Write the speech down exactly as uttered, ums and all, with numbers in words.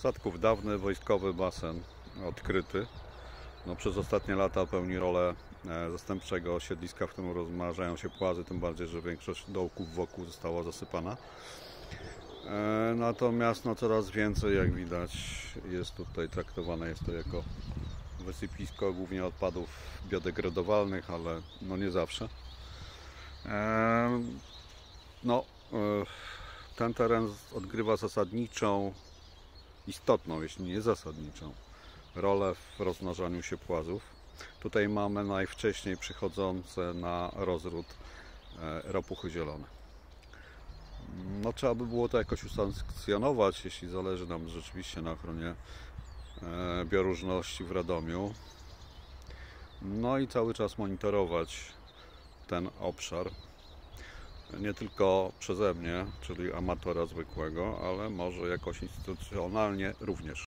Sadków dawny wojskowy basen odkryty. No, przez ostatnie lata pełni rolę zastępczego siedliska, w którym rozmnażają się płazy, tym bardziej, że większość dołków wokół została zasypana. Natomiast no, coraz więcej, jak widać, jest tutaj traktowane jest to jako wysypisko głównie odpadów biodegradowalnych, ale no nie zawsze. No, ten teren odgrywa zasadniczą, istotną, jeśli nie zasadniczą, rolę w rozmnażaniu się płazów. Tutaj mamy najwcześniej przychodzące na rozród ropuchy zielone. No, trzeba by było to jakoś usankcjonować, jeśli zależy nam rzeczywiście na ochronie bioróżności w Radomiu. No i cały czas monitorować ten obszar. Nie tylko przeze mnie, czyli amatora zwykłego, ale może jakoś instytucjonalnie również.